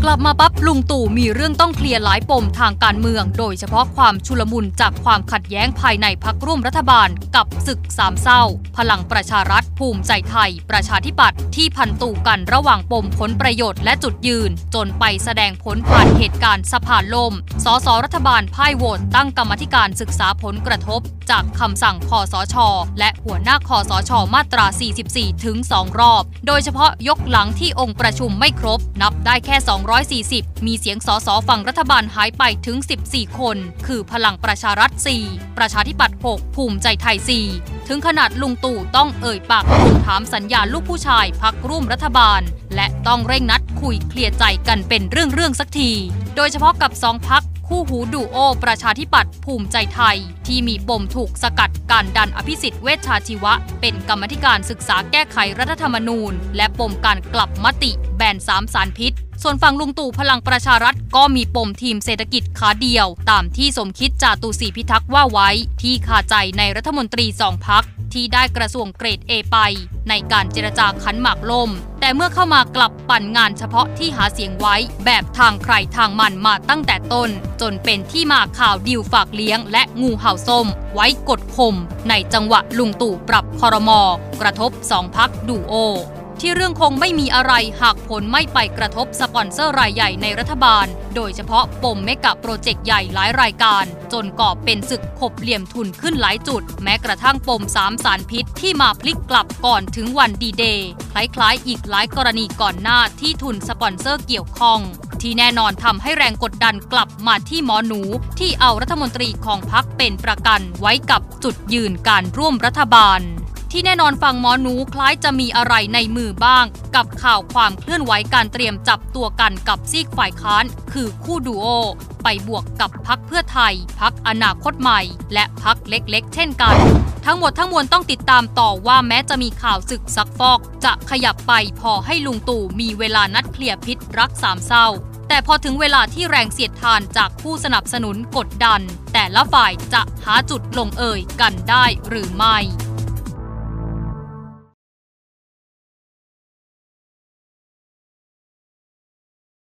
ลับมาปั๊บลุงตู่มีเรื่องต้องเคลียร์หลายปมทางการเมืองโดยเฉพาะความชุลมุนจากความขัดแย้งภายในพรรคร่วมรัฐบาลกับศึกสามเศร้าพลังประชารัฐภูมิใจไทยประชาธิปัตย์ที่พันตู่กันระหว่างปมผลประโยชน์และจุดยืนจนไปแสดงผลผ่านเหตุการณ์สะพานล่มสสรัฐบาลพ่ายโหวตตั้งกรรมธิการศึกษาผลกระทบจากคำสั่งคสช.และหัวหน้าคสช.มาตรา 44 ถึง 2 รอบโดยเฉพาะยกหลังที่องค์ประชุมไม่ครบนับได้แค่240มีเสียงสสฝั่งรัฐบาลหายไปถึง14คนคือพลังประชารัฐ4ประชาธิปัตย์6ภูมิใจไทย4ถึงขนาดลุงตู่ต้องเอ่ยปากทวงถามสัญญาลูกผู้ชายพรรคร่วมรัฐบาลและต้องเร่งนัดคุยเคลียร์ใจกันเป็นเรื่องสักทีโดยเฉพาะกับ2พรรคคู่หูดูโอประชาธิปัตย์ภูมิใจไทยที่มีปมถูกสกัดการดันอภิสิทธิ์เวชชาชีวะเป็นกรรมธิการศึกษาแก้ไขรัฐธรรมนูญและปมการกลับมติแบน3 สารพิษส่วนฝั่งลุงตู่พลังประชารัฐก็มีปมทีมเศรษฐกิจขาเดียวตามที่สมคิดจาตุศรีพิทักษ์ว่าไว้ที่คาใจในรัฐมนตรี2 พรรคที่ได้กระทรวงเกรด A ไปในการเจรจาขันหมากล่มแต่เมื่อเข้ามากลับปั่นงานเฉพาะที่หาเสียงไว้แบบทางใครทางมันมาตั้งแต่ต้นจนเป็นที่มาข่าวดิวฝากเลี้ยงและงูเห่าส้มไว้กดข่มในจังหวะลุงตู่ปรับครม.กระทบ2 พรรคดูโอที่เรื่องคงไม่มีอะไรหากผลไม่ไปกระทบสปอนเซอร์รายใหญ่ในรัฐบาลโดยเฉพาะปมเมกะโปรเจกต์ใหญ่หลายรายการจนก่อเป็นศึกขบเหลี่ยมทุนขึ้นหลายจุดแม้กระทั่งปม3 สารพิษที่มาพลิกกลับก่อนถึงวันดีเดย์คล้ายๆอีกหลายกรณีก่อนหน้าที่ทุนสปอนเซอร์เกี่ยวข้องที่แน่นอนทำให้แรงกดดันกลับมาที่หมอหนูที่เอารัฐมนตรีของพรรคเป็นประกันไว้กับจุดยืนการร่วมรัฐบาลที่แน่นอนฝั่งหมอหนูคล้ายจะมีอะไรในมือบ้างกับข่าวความเคลื่อนไหวการเตรียมจับตัวกันกับซีกฝ่ายค้านคือคู่ดูโอไปบวกกับพรรคเพื่อไทยพรรคอนาคตใหม่และพรรคเล็กๆเช่นกันทั้งหมดทั้งมวลต้องติดตามต่อว่าแม้จะมีข่าวศึกซักฟอกจะขยับไปพอให้ลุงตู่มีเวลานัดเคลียร์พิษรัก3 เศร้าแต่พอถึงเวลาที่แรงเสียดทานจากผู้สนับสนุนกดดันแต่ละฝ่ายจะหาจุดลงเอยกันได้หรือไม่